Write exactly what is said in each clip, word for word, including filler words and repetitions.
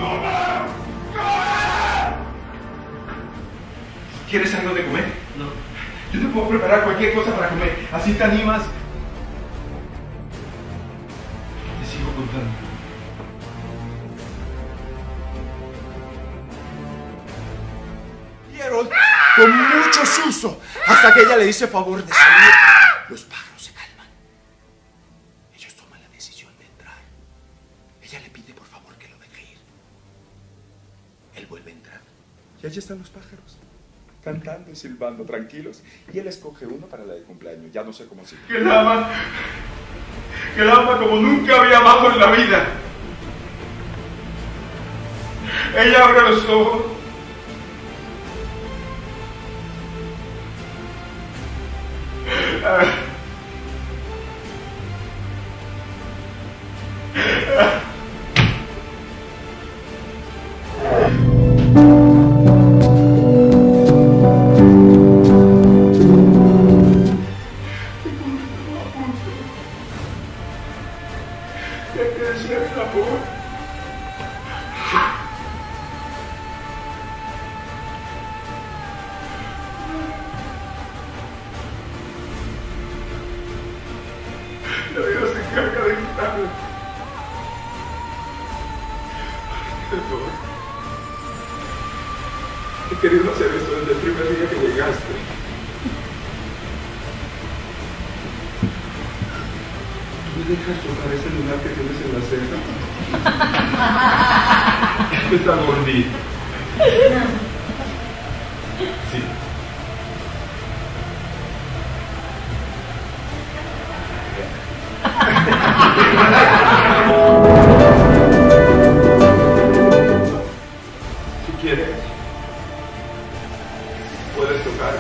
¿Quieres algo de comer? No. Yo te puedo preparar cualquier cosa para comer. Así te animas. Te sigo contando. Vieron con mucho susto hasta que ella le dice favor de salir. Los pájaros se calman. Ellos toman la decisión de entrar. Ella le pide por favor que lo deje ir. Él vuelve a entrar. Y allí están los pájaros, cantando y silbando tranquilos. Y él escoge uno para la de cumpleaños. Ya no sé cómo se llama. Que la ama. Que la ama como nunca había amado en la vida. Ella abre los ojos. Ah. Ah. La vida se encarga de quitarlo. He querido hacer esto desde el primer día que llegaste. ¿Tú me dejas tocar ese lunar que tienes en la ceja? Está gordito. Sí. Si quieres, puedes tocar.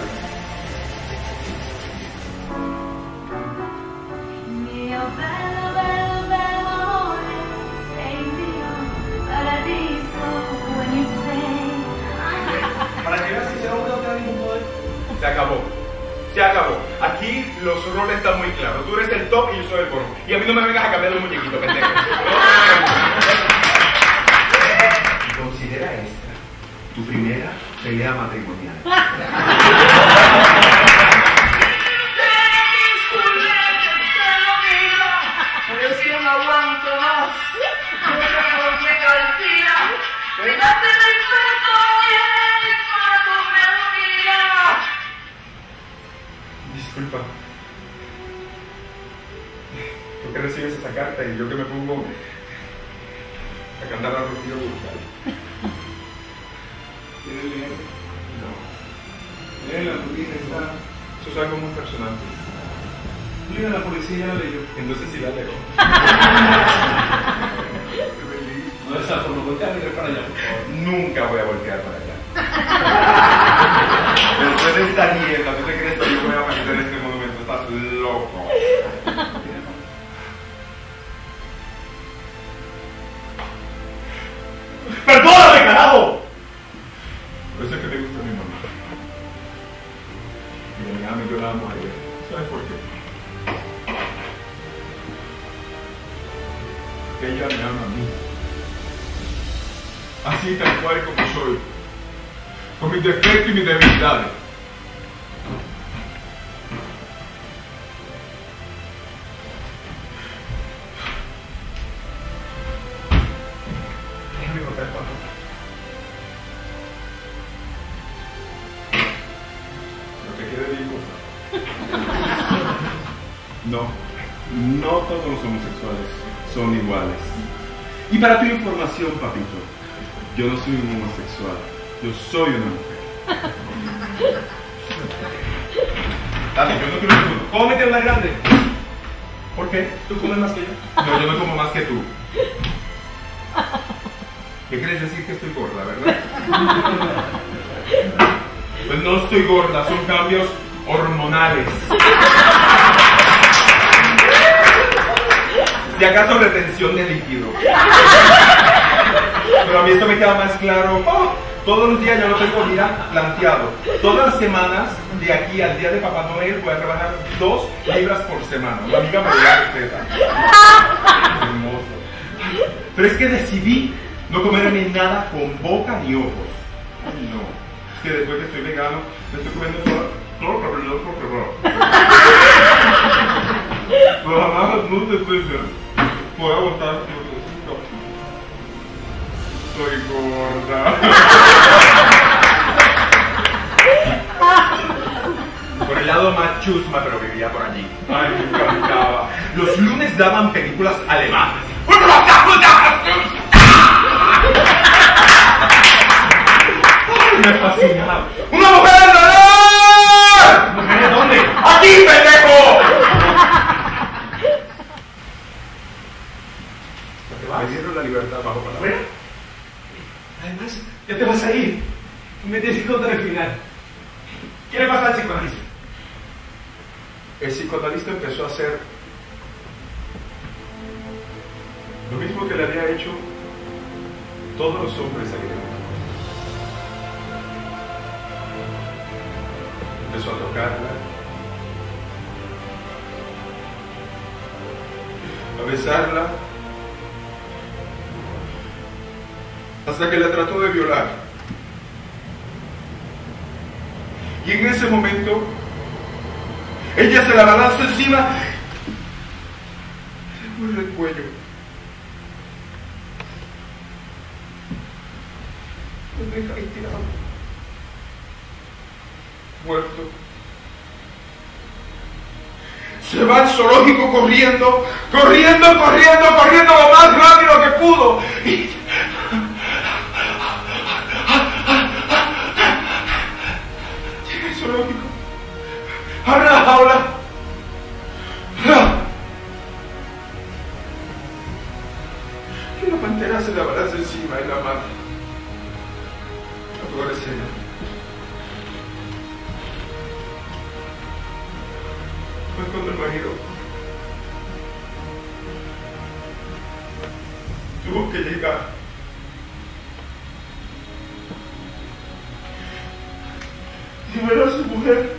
Mio bello, bello, bello amore, sei il mio paradiso when you say. Para que veas si se va a dar ningún poder. Se acabó. Se acabó. Aquí los roles están muy claros. Tú eres el top y yo soy el bono. Y a mí no me vengas a cambiar los muñequitos, pendejo. Y considera esta tu primera pelea matrimonial. Pero si no aguanto más, no sé por qué calcina. Vengaste la historia para comer vida. Disculpa. Tú que recibes esa carta y yo que me pongo a cantar la rutina musical. ¿Tienes dinero? No. Eh, la rutina está. Eso es algo muy personal. Mira, la policía ya la leyó. Entonces sí la leo. No es algo, no voltea a mirar para allá, por favor. Nunca voy a voltear para allá. Después de esta mierda, ¿tú te crees que yo voy a meter en este monumento? Estás loco. ¡Perdóname, carajo! Por eso es que te gusta mi mamá. Y mi mamá yo la amo a ella. ¿Sabes por qué? Porque ella me ama a mí. Así tal cual como soy. Con mis defectos y mis debilidades. Déjame contar cuánto. Lo que quiere digo. No, no todos los homosexuales son iguales. Y para tu información, papito, yo no soy un homosexual. Yo soy una mujer. Dale, yo no quiero que tú. Cómete una grande. ¿Por qué? ¿Tú comes más que yo? No, yo no como más que tú. ¿Qué quieres decir que estoy gorda, verdad? Pues no estoy gorda, son cambios hormonales. Si acaso retención de líquido. Pero a mí esto me queda más claro. Oh, todos los días ya lo tengo, mira, planteado. Todas las semanas, de aquí al día de Papá Noel, voy a trabajar dos libras por semana. La amiga me dio la receta. Hermoso. Pero es que decidí No comerme nada con boca ni ojos. Ay, no. Es que después que estoy vegano, me estoy comiendo todo, todo lo que yo porque no. Pero jamás no te estoy puedo aguantar. Estoy gorda. Por el lado más chusma, pero vivía por allí. Ay, me encantaba. Los lunes daban películas alemanas. Ay, me fascinaba. ¡Una mujer de dolor! ¿Mujer de dónde? ¡Aquí, pendejo! Me dieron la libertad bajo palabra. Además, ya te vas a ir. Me tienes que contar el final. ¿Qué le pasa al psicoanalista? El psicoanalista empezó a hacer lo mismo que le había hecho todos los hombres a Irene. Empezó a tocarla, a besarla, hasta que la trató de violar. Y en ese momento, ella se la balanzó encima, le muerde el cuello. Lo deja ahí tirado, muerto. Se va al zoológico corriendo, corriendo, corriendo, corriendo lo más rápido que pudo. Y... llega al zoológico, abre la jaula. Y la pantera se la balanza encima y la mata. La peor escena. Fue cuando el marido tuvo que llegar y ver a su mujer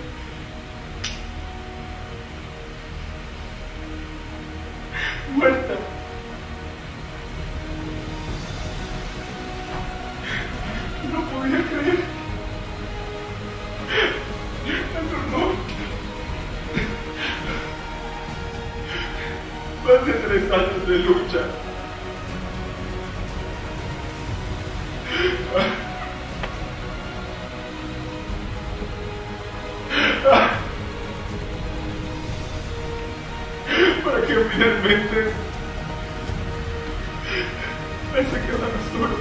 muerta. No podía creer. No, no. Más de tres años de lucha. Para que finalmente él se quedara solo.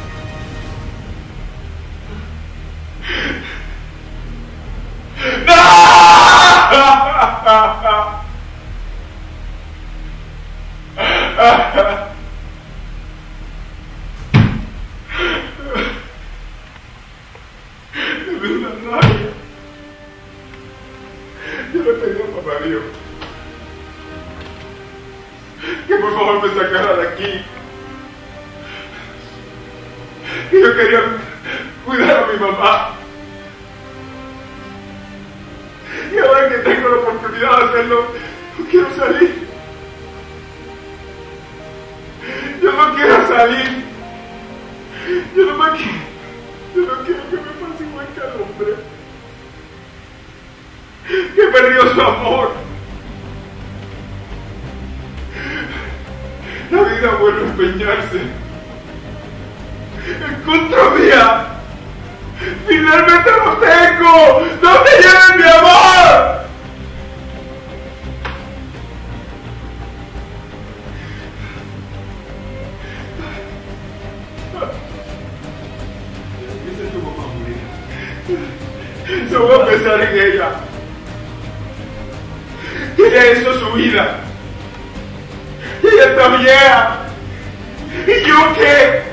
Me dio una rabia. Yo le pedí a papá Dios que por favor me sacara de aquí. Y yo quería cuidar a mi mamá. Y ahora que tengo la oportunidad de hacerlo, no quiero salir. Yo no quiero salir. Yo no me quiero. Yo no quiero que me pase igual que al hombre que perdió su amor. La vida vuelve a empeñarse en contra mía. Finalmente lo tengo. ¡No te lleven mi amor! Ese es tu mamá, Julia. Yo voy a pensar en ella. Que ella hizo su vida. Y ella está vieja. ¿Y yo qué?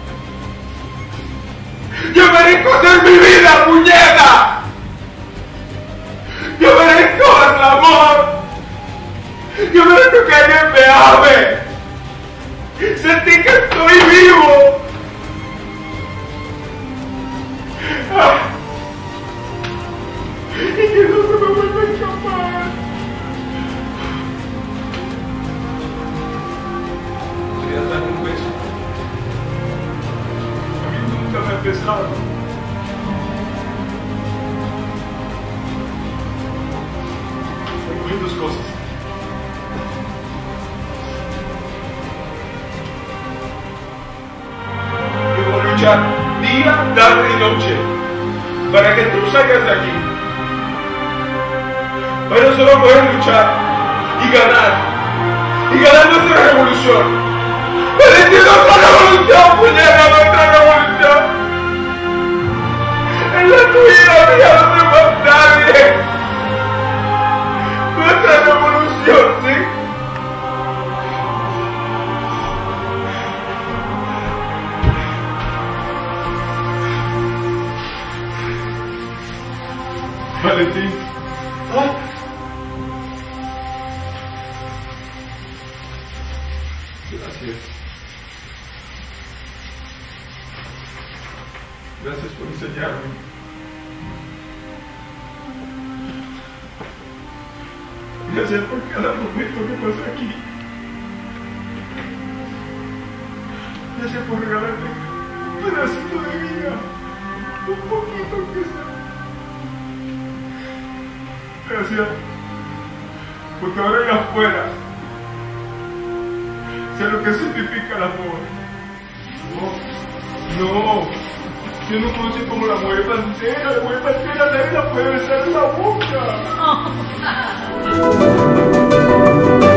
Yo merezco hacer mi vida, puñeta. Yo merezco el amor. Yo merezco que alguien me ame. Sentí que estoy vivo. Ah. Y que no se me vuelva a escapar. ¿Podrías darme un beso? empezado. Recoge tus cosas. Debo luchar día, tarde y noche para que tú salgas de aquí. Pero solo poder luchar y ganar. Y ganar nuestra revolución. ¡Valentín, nuestra revolución, puñeta, nuestra revolución! ¡Es la tuya, mía, no te más nadie! ¡Nuestra revolución, sí! Valentín. ¿Ah? Gracias. Gracias por enseñarme. Gracias por cada momento que pasé aquí. Gracias por regalarme un pedacito de vida. Un poquito que sea. Gracias. Porque ahora allá afuera sé lo que significa el amor. No, no, yo no puedo ser como la mujer pantera. La mujer pantera nadie la puede besar en la boca.